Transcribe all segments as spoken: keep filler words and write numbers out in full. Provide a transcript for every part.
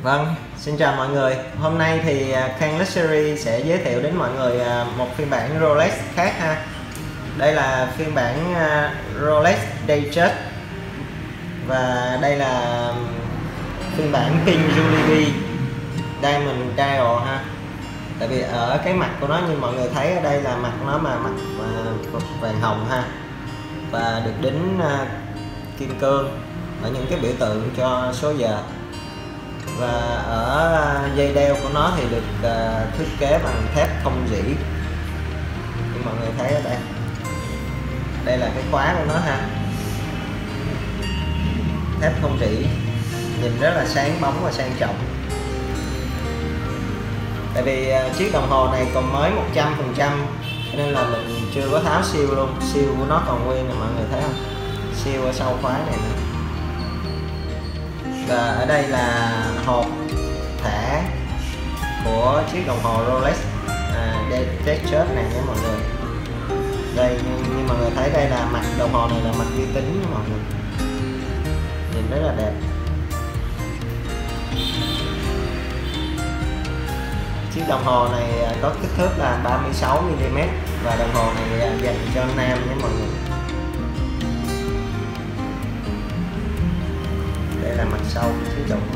Vâng, xin chào mọi người. Hôm nay thì Khang Luxury sẽ giới thiệu đến mọi người một phiên bản Rolex khác ha. Đây là phiên bản Rolex Datejust và đây là phiên bản Pink Jubilee Diamond Dial ha. Tại vì ở cái mặt của nó như mọi người thấy ở đây là mặt nó mà mặt vàng hồng ha, và được đính kim cương ở những cái biểu tượng cho số giờ. Và ở dây đeo của nó thì được uh, thiết kế bằng thép không rỉ, như mọi người thấy ở đây. Đây là cái khóa của nó ha, thép không rỉ, nhìn rất là sáng bóng và sang trọng. Tại vì uh, chiếc đồng hồ này còn mới một trăm phần trăm nên là mình chưa có tháo siêu luôn. Siêu của nó còn nguyên nè, mọi người thấy không, siêu ở sau khóa này nữa. Và ở đây là hộp thẻ của chiếc đồng hồ Rolex à, Datejust này nha mọi người. Đây như, như mọi người thấy, đây là mặt đồng hồ này là mặt vi tính nha mọi người, nhìn rất là đẹp. Chiếc đồng hồ này có kích thước là ba mươi sáu mi li mét và đồng hồ này dành cho nam nha mọi người. Đây là mặt sau của chiếc đồng hồ.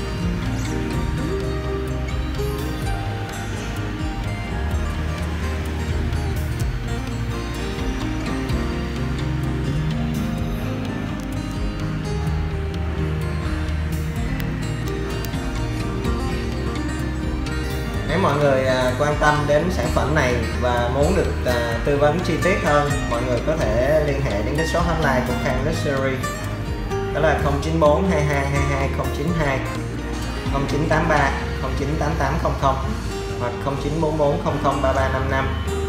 Nếu mọi người quan tâm đến sản phẩm này và muốn được tư vấn chi tiết hơn, mọi người có thể liên hệ đến cái số hotline của Khang Luxury, đó là không chín bốn hai hai hai hai không chín hai, không chín tám ba không chín tám tám không không hoặc không chín bốn bốn không không ba ba năm năm.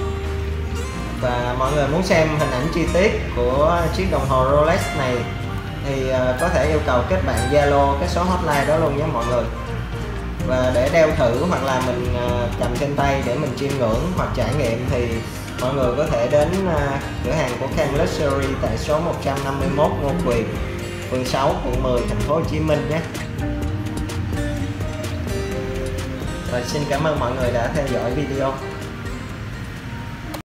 Và mọi người muốn xem hình ảnh chi tiết của chiếc đồng hồ Rolex này thì có thể yêu cầu kết bạn Zalo cái số hotline đó luôn nhé mọi người. Và để đeo thử hoặc là mình cầm trên tay để mình chiêm ngưỡng hoặc trải nghiệm thì mọi người có thể đến cửa hàng của Khang Luxury tại số một trăm năm mươi mốt Ngô Quyền, phường sáu, quận mười, thành phố Hồ Chí Minh nhé. Và xin cảm ơn mọi người đã theo dõi video.